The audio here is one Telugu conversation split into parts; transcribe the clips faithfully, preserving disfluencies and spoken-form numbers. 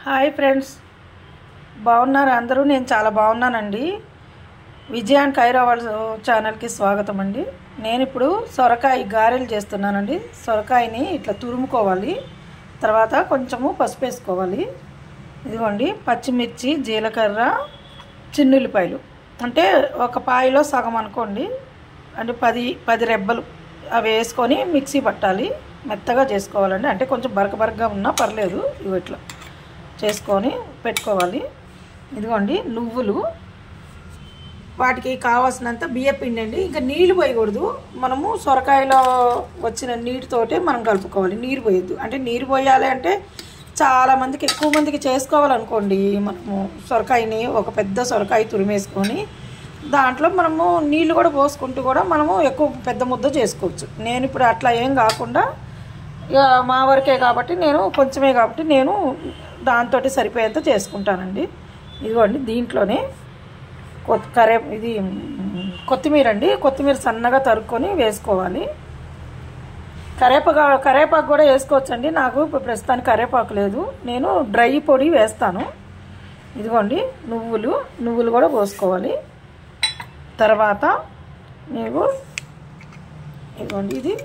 హాయ్ ఫ్రెండ్స్, బాగున్నారు అందరూ? నేను చాలా బాగున్నానండి. విజయ్ అండ్ కైరా వాళ్ళ ఛానల్కి స్వాగతం అండి. నేను ఇప్పుడు సొరకాయ గారెలు చేస్తున్నానండి. సొరకాయని ఇట్లా తురుముకోవాలి, తర్వాత కొంచెము పసుపు వేసుకోవాలి. ఇదిగోండి పచ్చిమిర్చి, జీలకర్ర, చిన్నుల్లిపాయలు అంటే ఒక పాయలో సగం అనుకోండి, అంటే పది పది రెబ్బలు అవి వేసుకొని మిక్సీ పట్టాలి. మెత్తగా చేసుకోవాలండి, అంటే కొంచెం బరక బరకగా ఉన్నా పర్లేదు. ఇవి ఇట్లా చేసుకొని పెట్టుకోవాలి. ఇదిగోండి నువ్వులు, వాటికి కావాల్సినంత బియ్యపిండి అండి. ఇంకా నీళ్ళు పోయకూడదు, మనము సొరకాయలో వచ్చిన నీటితోటే మనం కలుపుకోవాలి. నీరు పోయొద్దు, అంటే నీరు పోయాలి అంటే చాలామందికి ఎక్కువ మందికి చేసుకోవాలనుకోండి, మనము సొరకాయని ఒక పెద్ద సొరకాయ తురిమేసుకొని దాంట్లో మనము నీళ్ళు కూడా పోసుకుంటూ కూడా మనము ఎక్కువ పెద్ద ముద్ద చేసుకోవచ్చు. నేను ఇప్పుడు అట్లా ఏం కాకుండా ఇక మా వరకే కాబట్టి నేను కొంచెమే కాబట్టి నేను దాంతో సరిపోయేంత చేసుకుంటానండి. ఇదిగోండి దీంట్లోనే కొత్త కరే ఇది కొత్తిమీర అండి. కొత్తిమీర సన్నగా తరుక్కొని వేసుకోవాలి. కరేపాకు కరేపాకు కూడా వేసుకోవచ్చండి. నాకు ప్రస్తుతానికి కరేపాకు లేదు, నేను డ్రై పొడి వేస్తాను. ఇదిగోండి నువ్వులు నువ్వులు కూడా పోసుకోవాలి. తర్వాత మీకు ఇదిగోండి ఇది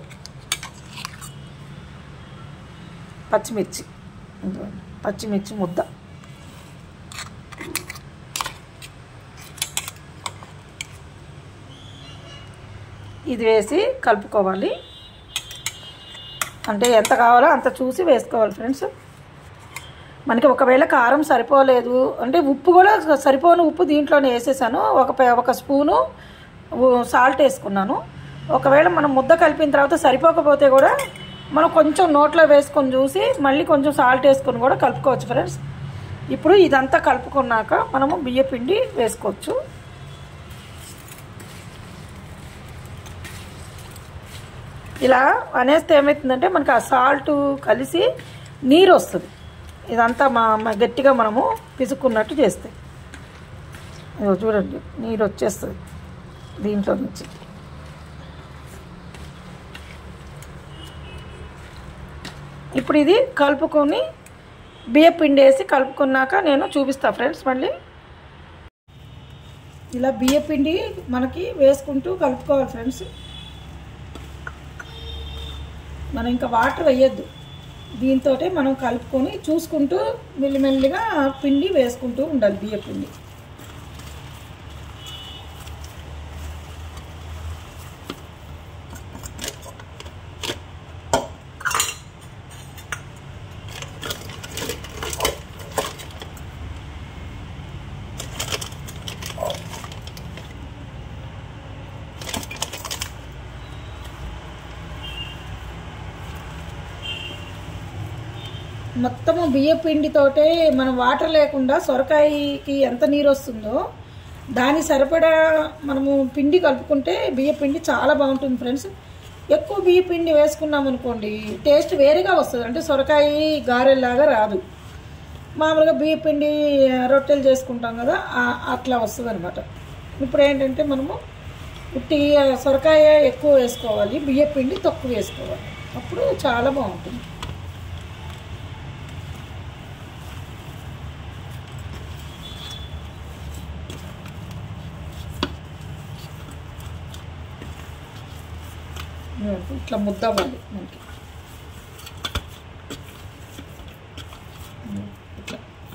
పచ్చిమిర్చి, ఇదిగోండి పచ్చిమిర్చి ముద్ద, ఇది వేసి కలుపుకోవాలి. అంటే ఎంత కావాలో అంత చూసి వేసుకోవాలి ఫ్రెండ్స్. మనకి ఒకవేళ కారం సరిపోలేదు అంటే ఉప్పు కూడా సరిపోను ఉప్పు దీంట్లోనే వేసేసాను. ఒక ఒక స్పూను సాల్ట్ వేసుకున్నాను. ఒకవేళ మనం ముద్ద కలిపిన తర్వాత సరిపోకపోతే కూడా మనం కొంచెం నోట్లో వేసుకొని చూసి మళ్ళీ కొంచెం సాల్ట్ వేసుకొని కూడా కలుపుకోవచ్చు ఫ్రెండ్స్. ఇప్పుడు ఇదంతా కలుపుకున్నాక మనము బియ్యపిండి వేసుకోవచ్చు. ఇలా అనేస్తే ఏమవుతుందంటే మనకి ఆ సాల్ట్ కలిసి నీరు వస్తుంది. ఇదంతా మా గట్టిగా మనము పిసుక్కున్నట్టు చేస్తే ఇదిగో చూడండి నీరు వచ్చేస్తుంది దీంట్లో నుంచి. ఇప్పుడు ఇది కలుపుకొని బియ్యపిండి వేసి కలుపుకున్నాక నేను చూపిస్తా ఫ్రెండ్స్. మళ్ళీ ఇలా బియ్యపిండి మనకి వేసుకుంటూ కలుపుకోవాలి ఫ్రెండ్స్. మనం ఇంకా వాటర్ వేయద్దు, దీంతో మనం కలుపుకొని చూసుకుంటూ మెల్లిమెల్లిగా పిండి వేసుకుంటూ ఉండాలి బియ్యపిండి. మొత్తము బియ్య పిండితోటే మనం వాటర్ లేకుండా సొరకాయకి ఎంత నీరు వస్తుందో దాని సరిపడా మనము పిండి కలుపుకుంటే బియ్య పిండి చాలా బాగుంటుంది ఫ్రెండ్స్. ఎక్కువ బియ్య పిండి వేసుకున్నాం అనుకోండి టేస్ట్ వేరేగా వస్తుంది, అంటే సొరకాయ గారెల్లాగా రాదు. మామూలుగా బియ్య పిండి రొట్టెలు చేసుకుంటాం కదా అట్లా వస్తుంది అనమాట. ఇప్పుడు ఏంటంటే మనము ఉట్టి సొరకాయ ఎక్కువ వేసుకోవాలి, బియ్య పిండి తక్కువ వేసుకోవాలి, అప్పుడు చాలా బాగుంటుంది. ఇట్లా ముద్ద అవ్వాలి మనకి. ఇట్లా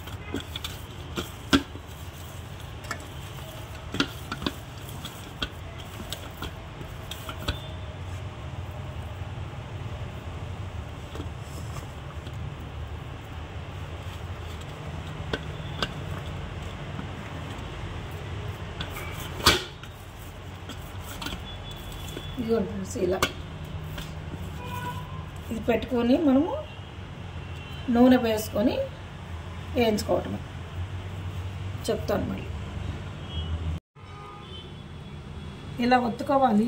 ఇదిగోండి ఇలా ఇది పెట్టుకొని మనము నూనె వేసుకొని వేయించుకోవటం చెప్తాను. మళ్ళీ ఇలా ఒత్తుకోవాలి.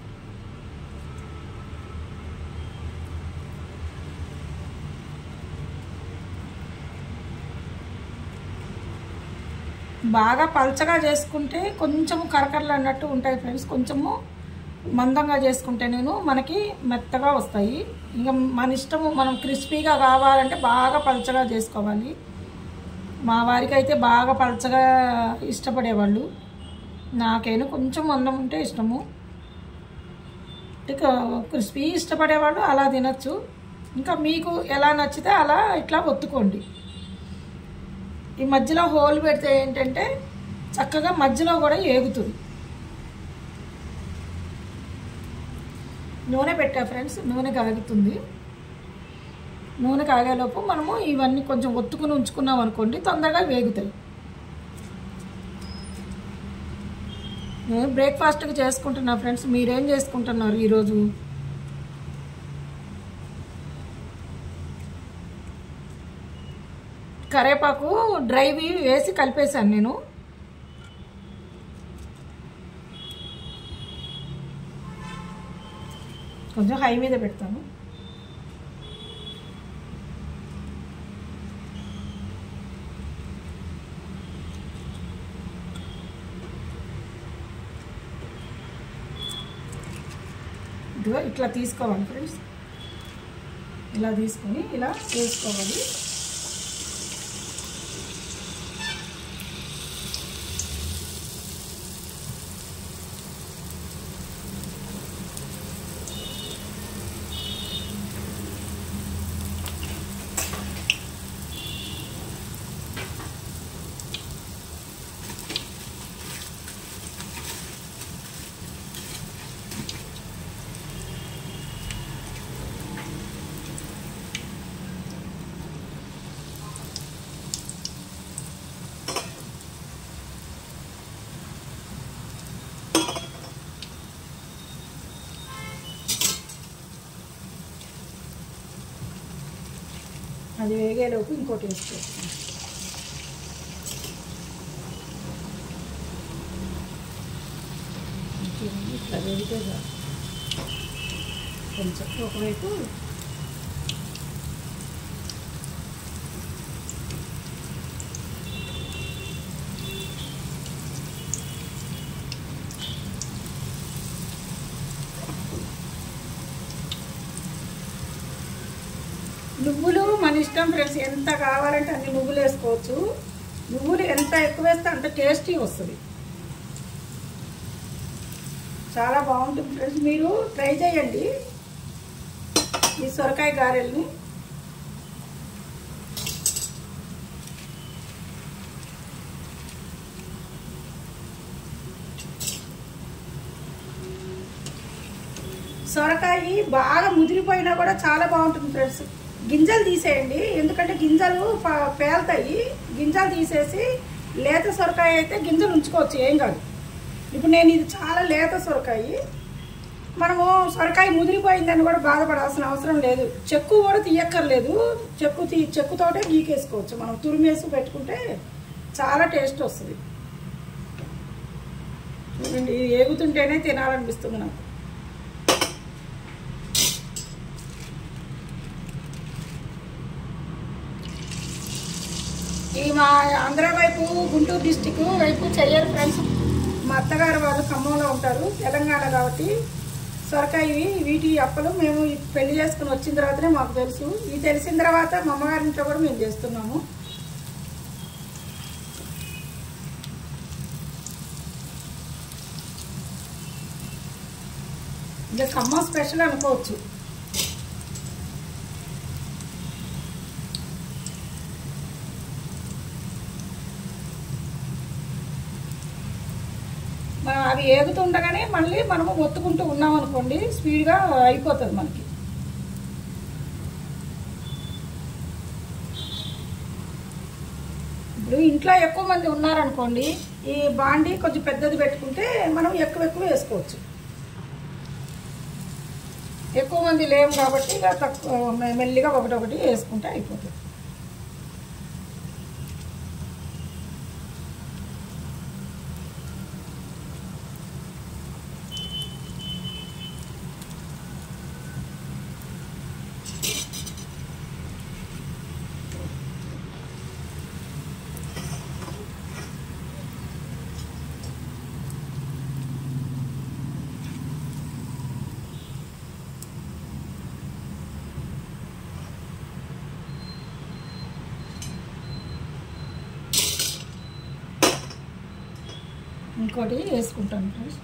బాగా పల్చగా చేసుకుంటే కొంచెము కరకరలు అన్నట్టు ఉంటాయి ఫ్రెండ్స్, కొంచెము మందంగా చేసుకుంటే నేను మనకి మెత్తగా వస్తాయి. ఇంకా మన ఇష్టము, మనం క్రిస్పీగా కావాలంటే బాగా పల్చగా చేసుకోవాలి. మా వారికి అయితే బాగా పలచగా ఇష్టపడేవాళ్ళు, నాకైనా కొంచెం మందం ఉంటే ఇష్టము. ఇక క్రిస్పీ ఇష్టపడేవాళ్ళు అలా తినచ్చు. ఇంకా మీకు ఎలా నచ్చితే అలా ఇట్లా ఒత్తుకోండి. ఈ మధ్యలో హోల్ పెడితే ఏంటంటే చక్కగా మధ్యలో కూడా ఏగుతుంది. నూనె పెట్టా ఫ్రెండ్స్, నూనె కాగుతుంది. నూనె కాగేలోపు మనము ఇవన్నీ కొంచెం ఒత్తుకుని ఉంచుకున్నాం అనుకోండి, తొందరగా వేగుతాయి. నేను బ్రేక్ఫాస్ట్కి చేసుకుంటున్నా ఫ్రెండ్స్, మీరేం చేసుకుంటున్నారు ఈరోజు? కరేపాకు డ్రైవి వేసి కలిపేశాను నేను. కొంచెం హై మీద పెడతాను. ఇదిగో ఇట్లా తీసుకోవాలి ఫ్రెండ్స్, ఇలా తీసుకొని ఇలా వేసుకోవాలి. అది వేగేలోపు ఇంకోటి వేసుకోవచ్చు. ఇట్లా వేగితే కొంచెం ఒకవైపు నువ్వులు మన ఇష్టం ఫ్రెండ్స్, ఎంత కావాలంటే అన్ని నువ్వులు వేసుకోవచ్చు. నువ్వులు ఎంత ఎక్కువ వేస్తే అంత టేస్టీ వస్తుంది, చాలా బాగుంటుంది ఫ్రెండ్స్. మీరు ట్రై చేయండి ఈ సొరకాయ గారెల్ని. సొరకాయ బాగా ముదిరిపోయినా కూడా చాలా బాగుంటుంది ఫ్రెండ్స్. గింజలు తీసేయండి, ఎందుకంటే గింజలు పేలుతాయి. గింజలు తీసేసి లేత సొరకాయ అయితే గింజలు ఉంచుకోవచ్చు, ఏం కాదు. ఇప్పుడు నేను ఇది చాలా లేత సొరకాయ, మనము సొరకాయ ముదిరిపోయిందని కూడా బాధపడాల్సిన అవసరం లేదు. చెక్కు కూడా తీయక్కర్లేదు, చెక్కు తీ చెక్కుతోటే గీకేసుకోవచ్చు. మనం తురిమేసి పెట్టుకుంటే చాలా టేస్ట్ వస్తుంది. చూడండి, ఇది ఏగుతుంటేనే తినాలనిపిస్తుంది నాకు. ఈ మా ఆంధ్ర వైపు, గుంటూరు డిస్టిక్ వైపు చెయ్యరు ఫ్రెండ్స్. మా అత్తగారు వాళ్ళు ఖమ్మంలో ఉంటారు, తెలంగాణ కాబట్టి సొరకాయ వీటి అప్పలు మేము పెళ్లి చేసుకుని వచ్చిన తర్వాతనే మాకు తెలుసు. ఇది తెలిసిన తర్వాత మా అమ్మగారింట్లో కూడా మేము చేస్తున్నాము. ఇది ఖమ్మం స్పెషల్ అనుకోవచ్చు. అవి ఏగుతుండగానే మళ్ళీ మనము ఒత్తుకుంటూ ఉన్నాం అనుకోండి, స్పీడ్గా అయిపోతుంది మనకి. ఇప్పుడు ఇంట్లో ఎక్కువ మంది ఉన్నారనుకోండి, ఈ బాండి కొంచెం పెద్దది పెట్టుకుంటే మనం ఎక్కువ ఎక్కువ వేసుకోవచ్చు. ఎక్కువ మంది లేము కాబట్టి ఇక తక్కువ మెల్లిగా ఒకటొకటి వేసుకుంటే అయిపోతుంది. ఇంకోటి వేసుకుంటాను ఫ్రెండ్స్.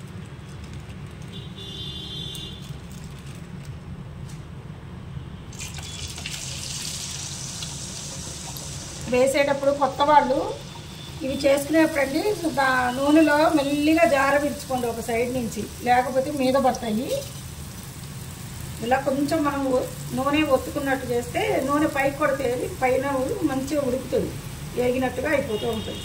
వేసేటప్పుడు కొత్త వాళ్ళు ఇవి చేసుకునేప్పుడండి నూనెలో మెల్లిగా జార పిలుచుకోండి ఒక సైడ్ నుంచి, లేకపోతే మీద పడతాయి. ఇలా కొంచెం మనం నూనె ఒత్తుకున్నట్టు చేస్తే నూనె పైకి కొడితే పైన మంచిగా ఉడుకుతుంది, వేగినట్టుగా అయిపోతూ ఉంటుంది.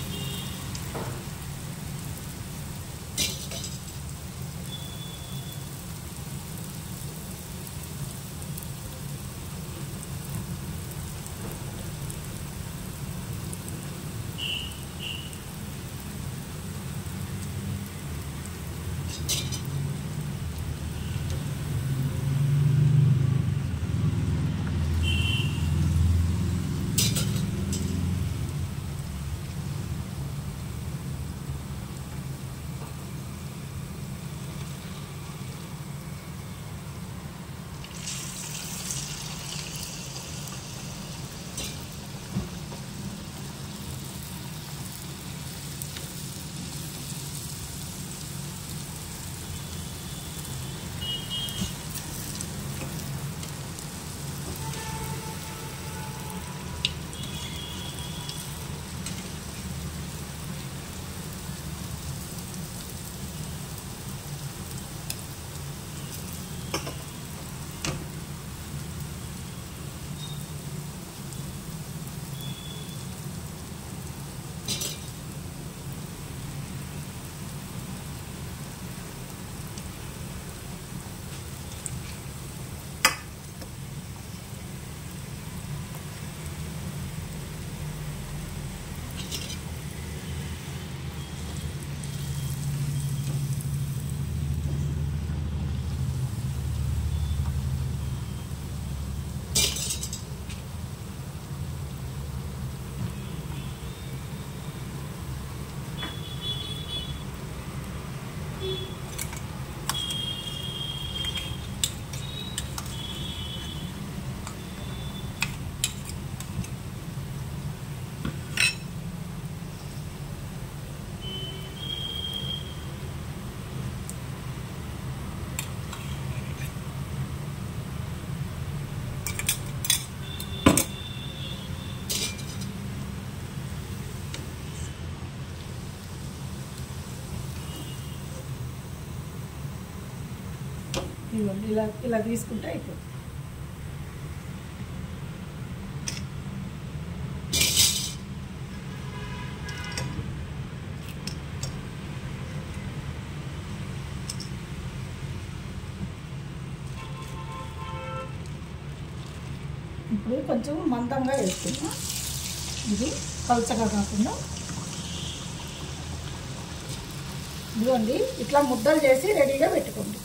ఇవ్వండి, ఇలా ఇలా తీసుకుంటే అయిపోతుంది. ఇప్పుడు కొంచెం మందంగా వేసుకుందాం, ఇది పలచగా కాకుండా. ఇదిగోండి, ఇట్లా ముద్దలు చేసి రెడీగా పెట్టుకోండి.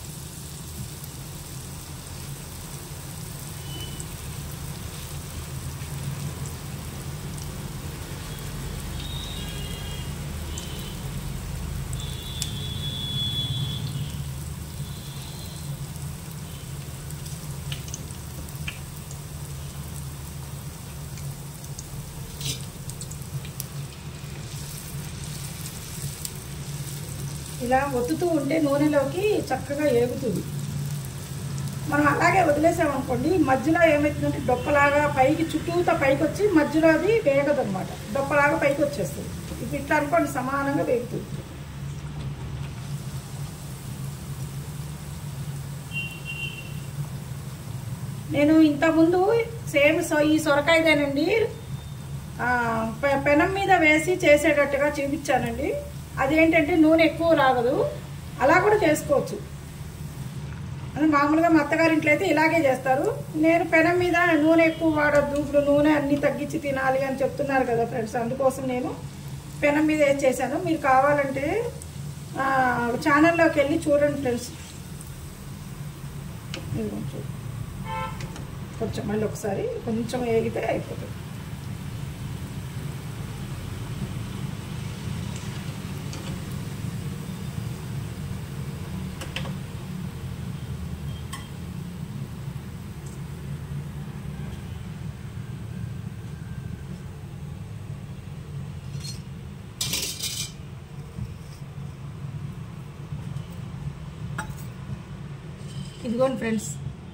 ఇలా ఒత్తుతూ ఉంటే నూనెలోకి చక్కగా ఏగుతుంది. మనం అలాగే వదిలేసామనుకోండి, మధ్యలో ఏమవుతుందంటే డొప్పలాగా పైకి చుట్టూతో పైకి వచ్చి మధ్యలో అది వేగదు అనమాట, డొప్పలాగా పైకి వచ్చేస్తుంది. ఇప్పుడు ఇట్లా అనుకోండి, సమానంగా వేగుతుంది. నేను ఇంతకుముందు సేమ్ సో ఈ సొరకాయదేనండి పెనం మీద వేసి చేసేటట్టుగా చూపించానండి. అదేంటంటే నూనె ఎక్కువ రాగదు, అలా కూడా చేసుకోవచ్చు. అని మామూలుగా మా అత్తగారింట్లో అయితే ఇలాగే చేస్తారు. నేను పెనం మీద నూనె ఎక్కువ వాడద్దు, ఇప్పుడు నూనె అన్నీ తగ్గించి తినాలి అని చెప్తున్నారు కదా ఫ్రెండ్స్, అందుకోసం నేను పెనం మీద ఏం చేశాను. మీరు కావాలంటే ఛానల్లోకి వెళ్ళి చూడండి ఫ్రెండ్స్. కొంచెం మళ్ళీ ఒకసారి కొంచెం వేగితే అయిపోతుంది. ఇదిగోండి ఫ్రెండ్స్,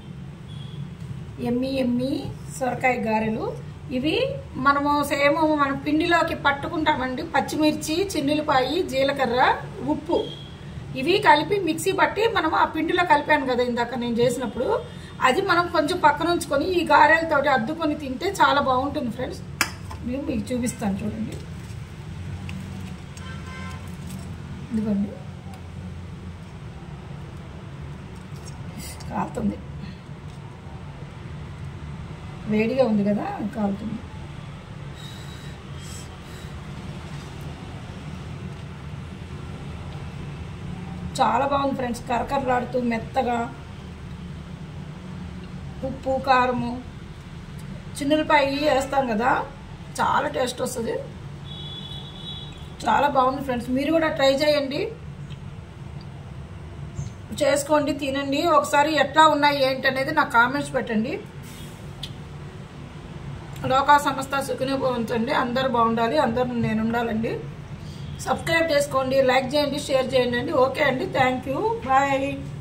ఎమ్మి ఎమ్మి సొరకాయ గారెలు. ఇవి మనము సేమ్ మనం పిండిలోకి పట్టుకుంటామండి. పచ్చిమిర్చి, చిన్నులపాయి, జీలకర్ర, ఉప్పు ఇవి కలిపి మిక్సీ పట్టి మనం ఆ పిండిలో కలిపాను కదా ఇందాక నేను చేసినప్పుడు, అది మనం కొంచెం పక్కన ఉంచుకొని ఈ గారెలతోటి అద్దుకొని తింటే చాలా బాగుంటుంది ఫ్రెండ్స్. నేను మీకు చూపిస్తాను చూడండి. ఇదిగోండి, కాలుతుంది, వేడిగా ఉంది కదా కాలుతుంది. చాలా బాగుంది ఫ్రెండ్స్, కరకరలాడుతూ మెత్తగా. ఉప్పు, కారము, చిన్నులపాయి వేస్తాం కదా, చాలా టేస్ట్ వస్తుంది. చాలా బాగుంది ఫ్రెండ్స్, మీరు కూడా ట్రై చేయండి, చేసుకోండి, తినండి. ఒకసారి ఎట్లా ఉన్నాయి ఏంటి అనేది నాకు కామెంట్స్ పెట్టండి. లోకా సంస్థ సుఖినో భవంతు. అందరూ బాగుండాలి, అందరూ నేను ఉండాలండి. సబ్స్క్రైబ్ చేసుకోండి, లైక్ చేయండి, షేర్ చేయండి అండి. ఓకే అండి, థ్యాంక్ యూ, బాయ్.